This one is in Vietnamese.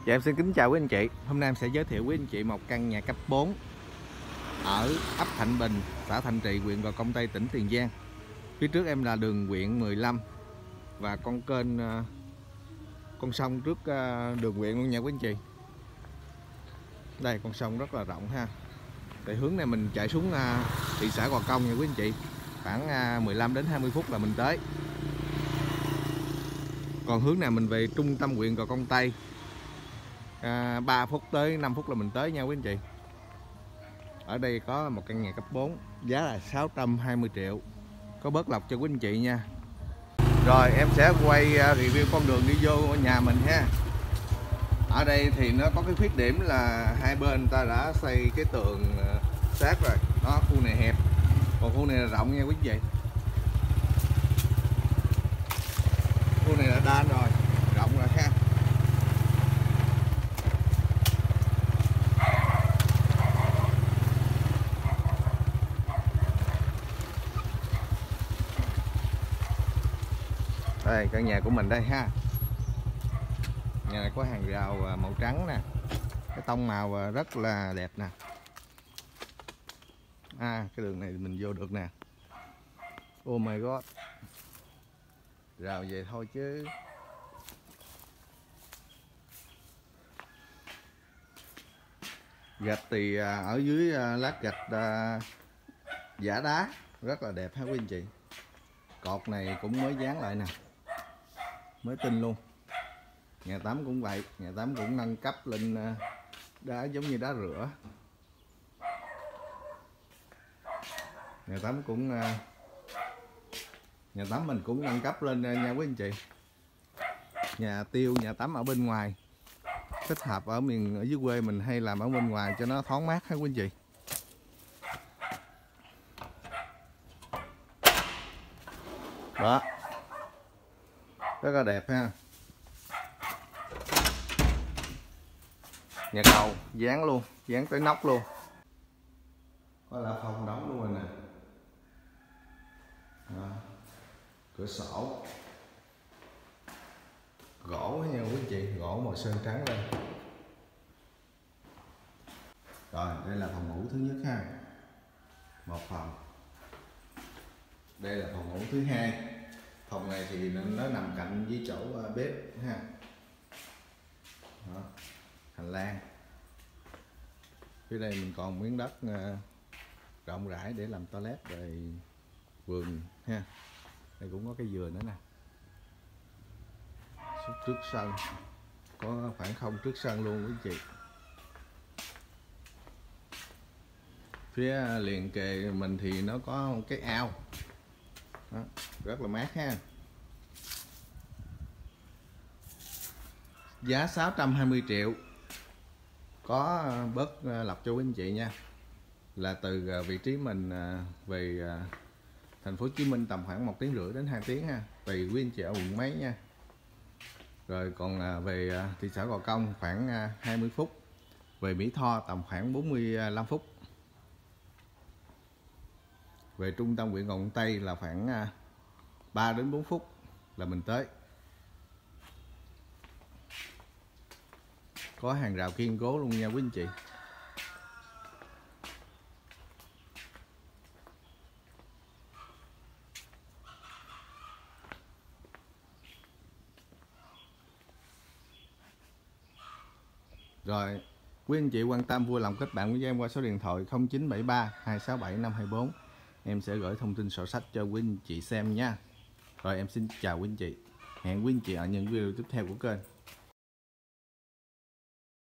Dạ em xin kính chào quý anh chị. Hôm nay em sẽ giới thiệu quý anh chị một căn nhà cấp 4 ở ấp Thạnh Bình, xã Thạnh Trị, huyện Gò Công Tây, tỉnh Tiền Giang. Phía trước em là đường huyện 15 và con kênh, con sông trước đường huyện luôn nha quý anh chị. Đây con sông rất là rộng ha. Tại hướng này mình chạy xuống thị xã Gò Công nha quý anh chị. Khoảng 15 đến 20 phút là mình tới. Còn hướng này mình về trung tâm huyện Gò Công Tây, 3 phút tới 5 phút là mình tới nha quý anh chị. Ở đây có một căn nhà cấp 4, giá là 620 triệu. Có bớt lọc cho quý anh chị nha. Rồi em sẽ quay review con đường đi vô nhà mình ha. Ở đây thì nó có cái khuyết điểm là hai bên người ta đã xây cái tường sát rồi. Đó, khu này hẹp, còn khu này là rộng nha quý anh chị. Khu này là đan rồi, rộng rồi ha. Đây căn nhà của mình đây ha. Nhà này có hàng rào màu trắng nè, cái tông màu rất là đẹp nè. Cái đường này mình vô được nè. Oh my god, rào về thôi chứ. Gạch thì ở dưới lát gạch giả đá rất là đẹp ha quý anh chị. Cột này cũng mới dán lại nè, mới tinh luôn. Nhà tắm cũng vậy, nhà tắm cũng nâng cấp lên đá giống như đá rửa. Nhà tắm mình cũng nâng cấp lên nha quý anh chị. Nhà tiêu, nhà tắm ở bên ngoài, thích hợp ở dưới quê mình hay làm ở bên ngoài cho nó thoáng mát ha quý anh chị. Đó, rất là đẹp ha. Nhà cầu dán luôn, dán tới nóc luôn. Có là phòng đóng luôn rồi nè. Đó. Cửa sổ gỗ nha quý anh chị, gỗ màu sơn trắng đây. Rồi đây là phòng ngủ thứ nhất ha, một phòng. Đây là phòng ngủ thứ hai. Phòng này thì nó nằm cạnh với chỗ bếp ha. Đó. Hành lang. Phía đây mình còn miếng đất rộng rãi để làm toilet rồi vườn ha. Đây cũng có cái vườn nữa nè. Trước sân có khoảng không trước sân luôn quý chị. Phía liền kề mình thì nó có một cái ao. Đó, rất là mát ha. Giá 620 triệu. Có bớt lọc cho quý anh chị nha. Là từ vị trí mình về thành phố Hồ Chí Minh tầm khoảng 1,5 tiếng đến 2 tiếng ha, tùy quý anh chị ở quận mấy nha. Rồi còn về thị xã Gò Công khoảng 20 phút, về Mỹ Tho tầm khoảng 45 phút, về trung tâm huyện Gò Công Tây là khoảng 3 đến 4 phút là mình tới. Có hàng rào kiên cố luôn nha quý anh chị. Rồi, quý anh chị quan tâm vui lòng kết bạn với em qua số điện thoại 0973 267 524. Em sẽ gửi thông tin sổ sách cho quý anh chị xem nha. Rồi em xin chào quý anh chị. Hẹn quý anh chị ở những video tiếp theo của kênh.